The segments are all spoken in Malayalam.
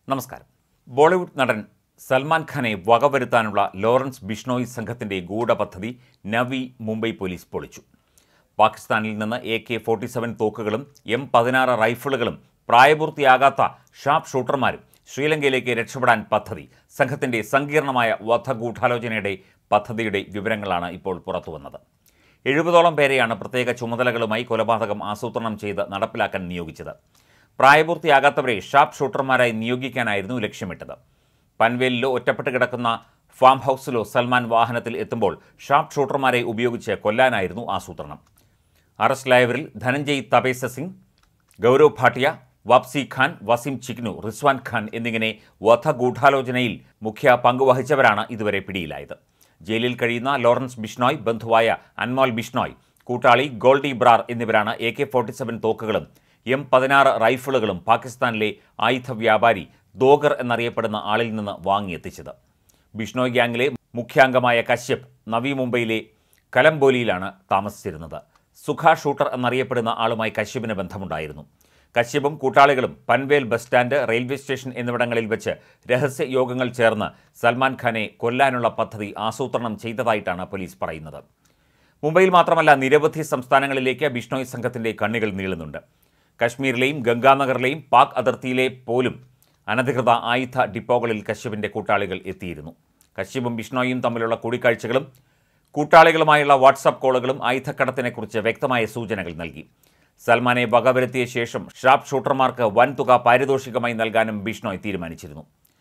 നമസ്കാരം. ബോളിവുഡ് നടൻ സൽമാൻ ഖാനെ വകവരുത്താനുള്ള ലോറൻസ് ബിഷ്ണോയി സംഘത്തിന്റെ ഗൂഢപദ്ധതി നവി മുംബൈ പോലീസ് പൊളിച്ചു. പാകിസ്ഥാനിൽ നിന്ന് AK-47 തോക്കുകളും M16 റൈഫിളുകളും പ്രായപൂർത്തിയാകാത്ത ഷാർപ്പ് ഷൂട്ടർമാരും ശ്രീലങ്കയിലേക്ക് രക്ഷപ്പെടാൻ പദ്ധതി. സംഘത്തിന്റെ സങ്കീർണമായ വധഗൂഢാലോചനയുടെ പദ്ധതിയുടെ വിവരങ്ങളാണ് ഇപ്പോൾ പുറത്തുവന്നത്. 70ഓളം പേരെയാണ് പ്രത്യേക ചുമതലകളുമായി കൊലപാതകം ആസൂത്രണം ചെയ്ത് നടപ്പിലാക്കാൻ നിയോഗിച്ചത്. പ്രായപൂർത്തിയാകാത്തവരെ ഷാർപ്പ് ഷൂട്ടർമാരായി നിയോഗിക്കാനായിരുന്നു ലക്ഷ്യമിട്ടത്. പൻവേലിലോ ഒറ്റപ്പെട്ട് കിടക്കുന്ന ഫാം ഹൗസിലോ സൽമാൻ വാഹനത്തിൽ എത്തുമ്പോൾ ഷാർപ്പ് ഷൂട്ടർമാരെ ഉപയോഗിച്ച് കൊല്ലാനായിരുന്നു ആസൂത്രണം. അറസ്റ്റിലായവരിൽ ധനഞ്ജയ് തപേസ സിംഗ്, ഗൗരവ് ഭാട്ടിയ, വാപ്സി ഖാൻ, വസീം ചിക്നു, റിസ്വാൻ ഖാൻ എന്നിങ്ങനെ വധഗൂഢാലോചനയിൽ മുഖ്യ പങ്കുവഹിച്ചവരാണ് ഇതുവരെ പിടിയിലായത്. ജയിലിൽ കഴിയുന്ന ലോറൻസ് ബിഷ്ണോയ്, ബന്ധുവായ അൻമോൽ ബിഷ്ണോയ്, കൂട്ടാളി ഗോൾഡി ബ്രാർ എന്നിവരാണ് AK-47 തോക്കുകളും M16 റൈഫിളുകളും പാകിസ്ഥാനിലെ ആയുധ വ്യാപാരി ദോഗർ എന്നറിയപ്പെടുന്ന ആളിൽ നിന്ന് വാങ്ങിയെത്തിച്ചത്. ബിഷ്ണോയ് ഗ്യാങ്ങിലെ മുഖ്യാംഗമായ കശ്യപ് നവി മുംബൈയിലെ കലംബോലിയിലാണ് താമസിച്ചിരുന്നത്. സുഖ ഷൂട്ടർ എന്നറിയപ്പെടുന്ന ആളുമായി കശ്യപിന് ബന്ധമുണ്ടായിരുന്നു. കശ്യപും കൂട്ടാളികളും Panvel bus stand, railway station എന്നിവിടങ്ങളിൽ വെച്ച് രഹസ്യ യോഗങ്ങൾ ചേർന്ന് സൽമാൻ ഖാനെ കൊല്ലാനുള്ള പദ്ധതി ആസൂത്രണം ചെയ്തതായിട്ടാണ് പോലീസ് പറയുന്നത്. മുംബൈയിൽ മാത്രമല്ല, നിരവധി സംസ്ഥാനങ്ങളിലേക്ക് ബിഷ്ണോയ് സംഘത്തിന്റെ കണ്ണികൾ നീളുന്നുണ്ട്. കശ്മീരിലെയും ഗംഗാനഗറിലെയും പാക് അതിർത്തിയിലെ പോലും അനധികൃത ആയുധ ഡിപ്പോകളിൽ കശ്യപിന്റെ കൂട്ടാളികൾ എത്തിയിരുന്നു. കശ്യപും ബിഷ്ണോയും തമ്മിലുള്ള കൂടിക്കാഴ്ചകളും കൂട്ടാളികളുമായുള്ള വാട്സാപ്പ് കോളുകളും ആയുധക്കടത്തിനെക്കുറിച്ച് വ്യക്തമായ സൂചനകൾ നൽകി. സൽമാനെ വകവരുത്തിയ ശേഷം ഷാർപ്പ് ഷൂട്ടർമാർക്ക് വൻതുക പാരിതോഷികമായി നൽകാനും ബിഷ്ണോയ് തീരുമാനിച്ചിരുന്നു.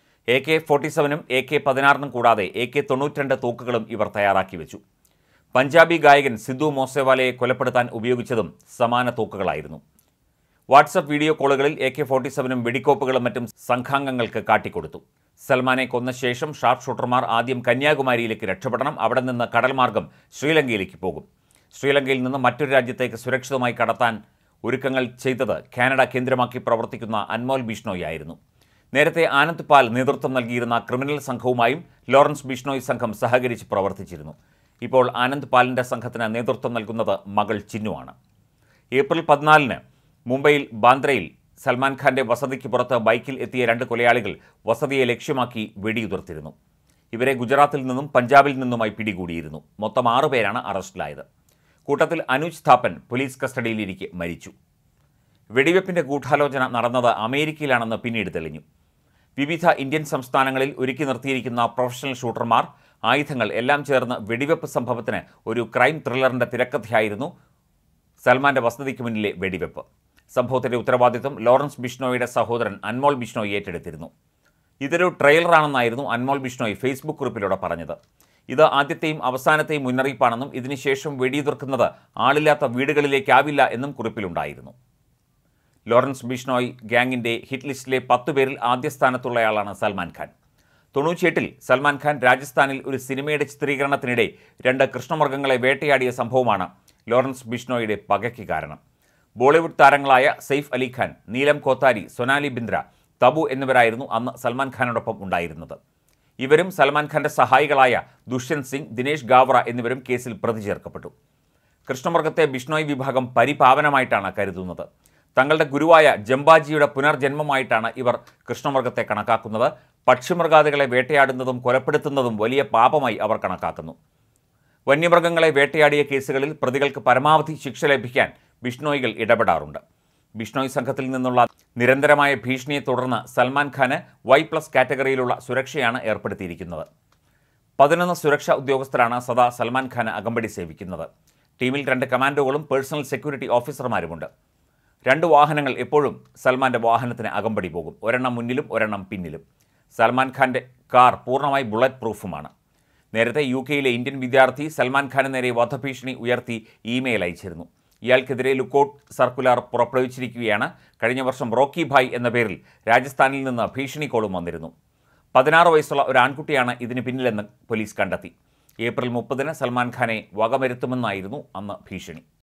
AK-47 AK-16 കൂടാതെ AK-92 തോക്കുകളും ഇവർ തയ്യാറാക്കി വെച്ചു. പഞ്ചാബി ഗായകൻ സിദ്ധു മൂസേവാലയെ കൊലപ്പെടുത്താൻ ഉപയോഗിച്ചതും സമാന തോക്കുകളായിരുന്നു. വാട്സപ്പ് വീഡിയോ കോളുകളിൽ AK-47 വെടിക്കോപ്പുകളും മറ്റും സംഘാംഗങ്ങൾക്ക് കാട്ടിക്കൊടുത്തു. സൽമാനെ കൊന്ന ശേഷം ഷാർപ്പ് ഷൂട്ടർമാർ ആദ്യം കന്യാകുമാരിയിലേക്ക് രക്ഷപ്പെടണം. അവിടെ നിന്ന് കടൽമാർഗം ശ്രീലങ്കയിലേക്ക് പോകും. ശ്രീലങ്കയിൽ നിന്ന് മറ്റൊരു രാജ്യത്തേക്ക് സുരക്ഷിതമായി കടത്താൻ ഒരുക്കങ്ങൾ ചെയ്തത് കാനഡ കേന്ദ്രമാക്കി പ്രവർത്തിക്കുന്ന അൻമോൽ ബിഷ്ണോയ് ആയിരുന്നു. നേരത്തെ ആനന്ദ് പാൽ നേതൃത്വം നൽകിയിരുന്ന ക്രിമിനൽ സംഘവുമായും ലോറൻസ് ബിഷ്ണോയ് സംഘം സഹകരിച്ച് പ്രവർത്തിച്ചിരുന്നു. ഇപ്പോൾ ആനന്ദ് പാലിൻ്റെ സംഘത്തിന് നേതൃത്വം നൽകുന്നത് മകൾ ചിന്നുവാണ്. ഏപ്രിൽ 14-ന് മുംബൈയിൽ ബാന്ദ്രയിൽ സൽമാൻ ഖാന്റെ വസതിക്ക് പുറത്ത് ബൈക്കിൽ എത്തിയ 2 കൊലയാളികൾ വസതിയെ ലക്ഷ്യമാക്കി വെടിയുതിർത്തിരുന്നു. ഇവരെ ഗുജറാത്തിൽ നിന്നും പഞ്ചാബിൽ നിന്നുമായി പിടികൂടിയിരുന്നു. മൊത്തം 6 പേരാണ് അറസ്റ്റിലായത്. കൂട്ടത്തിൽ അനുജ് ഥാപ്പൻ പോലീസ് കസ്റ്റഡിയിലിരിക്കെ മരിച്ചു. വെടിവെപ്പിന്റെ ഗൂഢാലോചന നടന്നത് അമേരിക്കയിലാണെന്ന് പിന്നീട് തെളിഞ്ഞു. വിവിധ ഇന്ത്യൻ സംസ്ഥാനങ്ങളിൽ ഒരുക്കി നിർത്തിയിരിക്കുന്ന പ്രൊഫഷണൽ ഷൂട്ടർമാർ, ആയുധങ്ങൾ എല്ലാം ചേർന്ന് വെടിവെപ്പ് സംഭവത്തിന് ഒരു ക്രൈം ത്രില്ലറിന്റെ തിരക്കഥയായിരുന്നു സൽമാന്റെ വസതിക്ക് മുന്നിലെ വെടിവെപ്പ്. സംഭവത്തിന്റെ ഉത്തരവാദിത്വം ലോറൻസ് ബിഷ്ണോയുടെ സഹോദരൻ അൻമോൽ ബിഷ്ണോയ് ഏറ്റെടുത്തിരുന്നു. ഇതൊരു ട്രെയിലറാണെന്നായിരുന്നു അൻമോൽ ബിഷ്ണോയ് ഫേസ്ബുക്ക് കുറിപ്പിലൂടെ പറഞ്ഞത്. ഇത് ആദ്യത്തെയും അവസാനത്തെയും മുന്നറിയിപ്പാണെന്നും ഇതിനുശേഷം വെടിയുതിർക്കുന്നത് ആളില്ലാത്ത വീടുകളിലേക്കാവില്ല എന്നും കുറിപ്പിലുണ്ടായിരുന്നു. ലോറൻസ് ബിഷ്ണോയ് ഗ്യാങ്ങിന്റെ ഹിറ്റ് ലിസ്റ്റിലെ 10 പേരിൽ ആദ്യ സ്ഥാനത്തുള്ളയാളാണ് സൽമാൻ ഖാൻ. 98-ൽ സൽമാൻ ഖാൻ രാജസ്ഥാനിൽ ഒരു സിനിമയുടെ ചിത്രീകരണത്തിനിടെ 2 കൃഷ്ണമൃഗങ്ങളെ വേട്ടയാടിയ സംഭവമാണ് ലോറൻസ് ബിഷ്ണോയുടെ പകയ്ക്ക് കാരണം. ബോളിവുഡ് താരങ്ങളായ സെയ്ഫ് അലി ഖാൻ, നീലം കോത്താരി, സൊനാലി ബിന്ദ്ര, തബു എന്നിവരായിരുന്നു അന്ന് സൽമാൻ ഖാനോടൊപ്പം ഉണ്ടായിരുന്നത്. ഇവരും സൽമാൻ ഖാന്റെ സഹായികളായ ദുഷ്യന്ത് സിംഗ്, ദിനേശ് ഗാവ്ര എന്നിവരും കേസിൽ പ്രതി ചേർക്കപ്പെട്ടു. കൃഷ്ണമൃഗത്തെ ബിഷ്ണോയ് വിഭാഗം പരിപാവനമായിട്ടാണ് കരുതുന്നത്. തങ്ങളുടെ ഗുരുവായ ജംബാജിയുടെ പുനർജന്മമായിട്ടാണ് ഇവർ കൃഷ്ണമൃഗത്തെ കണക്കാക്കുന്നത്. പക്ഷിമൃഗാദികളെ വേട്ടയാടുന്നതും കൊലപ്പെടുത്തുന്നതും വലിയ പാപമായി അവർ കണക്കാക്കുന്നു. വന്യമൃഗങ്ങളെ വേട്ടയാടിയ കേസുകളിൽ പ്രതികൾക്ക് പരമാവധി ശിക്ഷ ലഭിക്കാൻ ബിഷ്ണോയികൾ ഇടപെടാറുണ്ട്. ബിഷ്ണോയ് സംഘത്തിൽ നിന്നുള്ള നിരന്തരമായ ഭീഷണിയെ തുടർന്ന് സൽമാൻ ഖാന് Y+ കാറ്റഗറിയിലുള്ള സുരക്ഷയാണ് ഏർപ്പെടുത്തിയിരിക്കുന്നത്. 11 സുരക്ഷാ ഉദ്യോഗസ്ഥരാണ് സദാ സൽമാൻ ഖാന് അകമ്പടി സേവിക്കുന്നത്. ടീമിൽ 2 കമാൻഡോകളും പേഴ്സണൽ സെക്യൂരിറ്റി ഓഫീസർമാരുമുണ്ട്. 2 വാഹനങ്ങൾ എപ്പോഴും സൽമാന്റെ വാഹനത്തിന് അകമ്പടി പോകും. ഒരെണ്ണം മുന്നിലും ഒരെണ്ണം പിന്നിലും. സൽമാൻ ഖാന്റെ കാർ പൂർണ്ണമായി ബുള്ളറ്റ് പ്രൂഫുമാണ്. നേരത്തെ UK-യിലെ ഇന്ത്യൻ വിദ്യാർത്ഥി സൽമാൻ ഖാന് നേരെ വധഭീഷണി ഉയർത്തി ഇമെയിൽ അയച്ചിരുന്നു. ഇയാൾക്കെതിരെ ലുക്കൌട്ട് സർക്കുലർ പുറപ്പെടുവിച്ചിരിക്കുകയാണ്. കഴിഞ്ഞ വർഷം റോക്കി ഭായ് എന്ന പേരിൽ രാജസ്ഥാനിൽ നിന്ന് ഭീഷണി കോളും വന്നിരുന്നു. 16 വയസ്സുള്ള ഒരു ആൺകുട്ടിയാണ് ഇതിന് പിന്നിലെന്ന് പോലീസ് കണ്ടെത്തി. ഏപ്രിൽ 30-ന് സൽമാൻ ഖാനെ വകവരുത്തുമെന്നായിരുന്നു അന്ന് ഭീഷണി.